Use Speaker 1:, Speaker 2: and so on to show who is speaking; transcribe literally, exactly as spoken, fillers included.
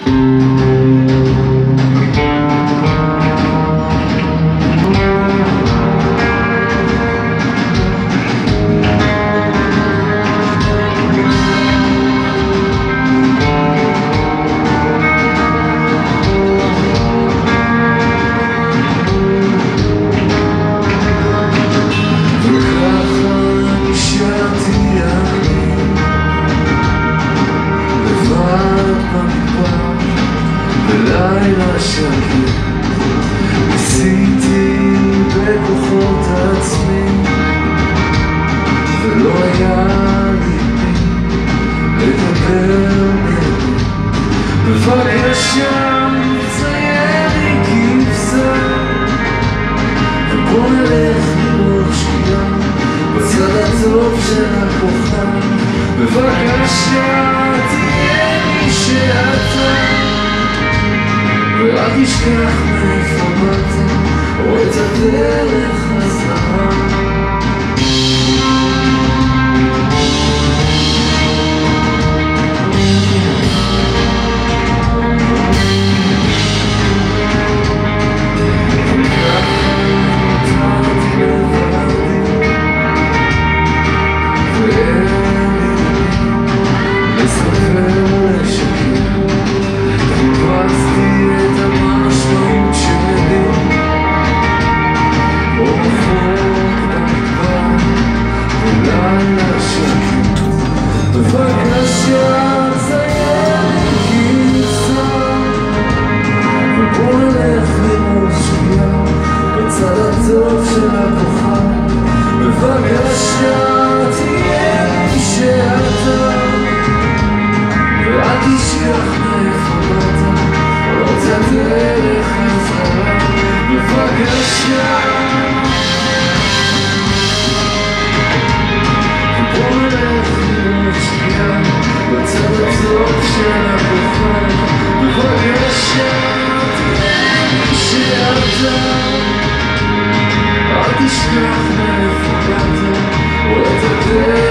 Speaker 1: בלילה שקט ניסיתי בכוחות עצמי ולא היה לי מי לדבר ממני. בבקשה צייר לי כבשה ובוא נלך לראות שקיעה בצד הטוב של הכוכב. בבקשה תהיה מי שאתה ואל תשכח מאיפה באת או את הדרך חזרה. Tishkach me'efo bata, o et